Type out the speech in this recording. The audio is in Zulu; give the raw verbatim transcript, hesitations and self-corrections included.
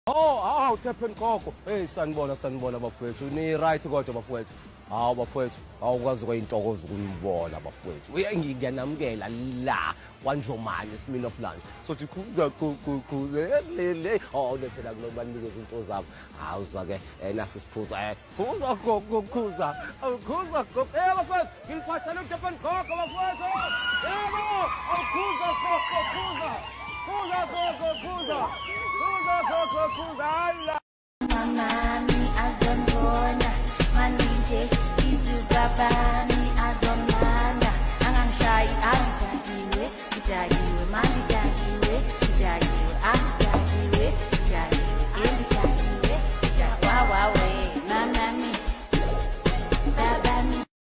Oh, awu Durban Gogo. Hey sanibona sanibona bafowethu. Ni right kodwa bafowethu. Hawu bafowethu, awukwazi kwayintokozo ukunibona bafowethu. Uyangiyanamukela la kwaNjomani esimini of lunch. Sothi kuza kuze lele. Oh lethela kunobanikeza into zabo. Hawu uzwa ke nasi siphuza. Kuza gogo kuza. Awukuza gogo. Eh bafowethu, ngiliphathele uDurban Gogo bafowethu. Yebo, awukuza gogo kuza. Kuza gogo kuza. Kuza gogo kuza. Mama mi azongona. Manije izugabana